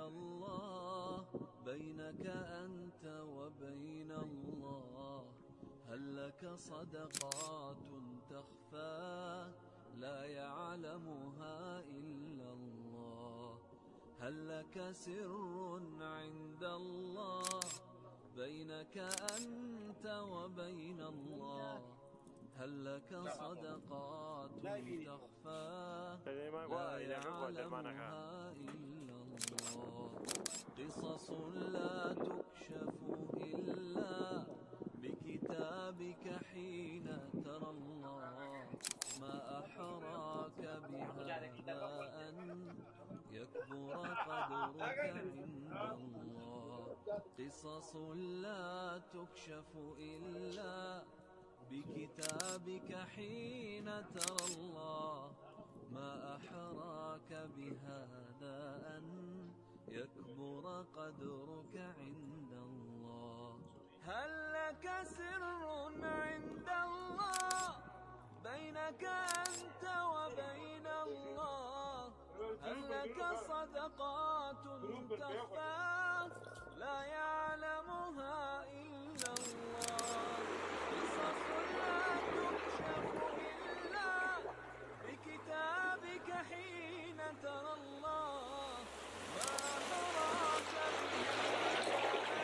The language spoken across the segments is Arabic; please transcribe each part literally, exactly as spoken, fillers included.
الله بينك أنت وبين الله، هل لك صدقات تخفى لا يعلمها إلا الله، هل لك سر عند الله بينك أنت وبين الله، هل لك صدقات تخفى لا يعلمها إلا الله، قصص لا تكشف إلا بكتابك حين ترى الله، ما أحراك بهذا أن يكبر قدرك عند الله، قصص لا تكشف إلا بكتابك حين ترى الله، ما أحراك بهذا أن يكبر قدرك عند الله، هل لك سر عند الله بينك أنت وبين الله، هل لك صدقات تخفى لا يعلمها إلا الله، قصص لا تكشف إلا بكتابك حين ترى الله، ما أحراك بهذا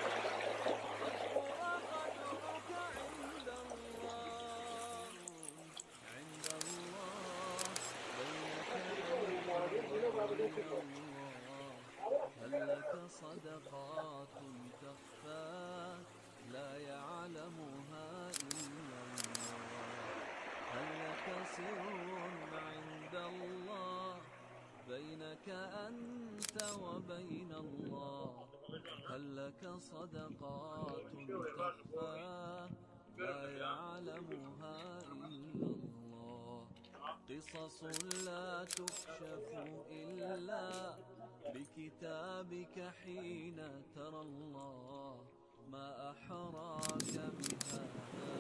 أكبر قدرك عند الله، عند الله بينك وبين الله، هل لك صدقات تخفى لا يعلمها إلا الله، هل لك سر عند الله بينك أنت وبين الله، هل لك صدقات تخفى لا يعلمها إلا الله، قصص لا تكشف إلا بكتابك حين ترى الله، ما أحراك بهذا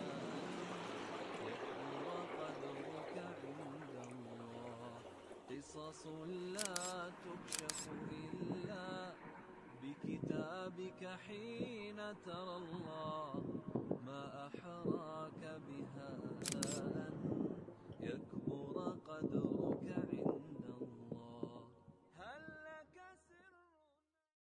يكبر قدرك عند الله، قصص لا تكشف إلا بكتابك حين ترى الله، ما أحراك بهذا أن يكبر قدرك